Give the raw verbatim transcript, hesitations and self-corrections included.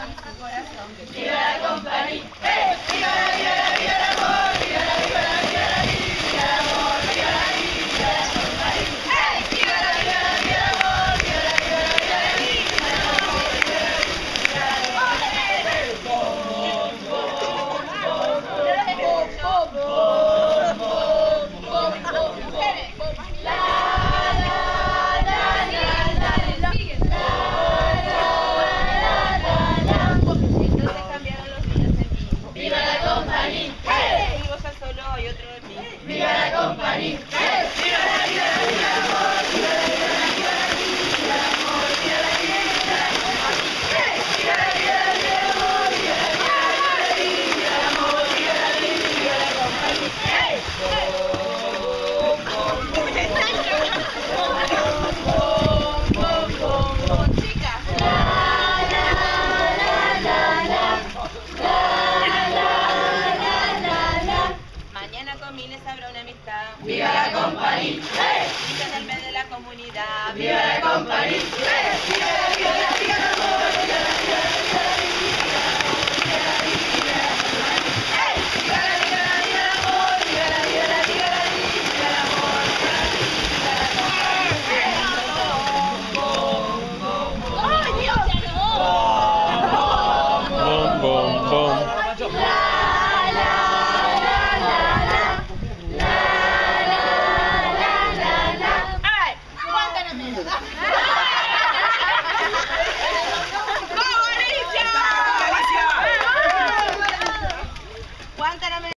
¡Viva la compañía! ¡Eh! ¡Viva la, viva la, viva el amor! ¡Viva la, viva la, viva la vida! ¡Viva el amor! ¡Viva la vida! ¡Viva la compañía! ¡Eh! ¡Viva la, viva la, viva el amor! ¡Viva la, viva la, viva la vida! ¡Viva el amor! ¡Viva la vida! ¡Viva la ¡Viva la compañía! ¡Eh! ¡Viva la vida! ¡Viva el amor! ¡Viva la vida! ¡Viva la vida! ¡Viva el amor! ¡Viva la vida! ¡Viva la compañía! ¡Eh! ¡Viva la vida! ¡Viva el amor! ¡Viva la vida! ¡Viva el amor! ¡Viva la vida! ¡Viva la compañía! ¡Eh! ¡Chicas! ¡La, la, la, la, la! Mañana con miles habrá una amistad. ¡Viva la compañía! ¡Eh! Y en el medio de la comunidad. ¡Viva la compañía!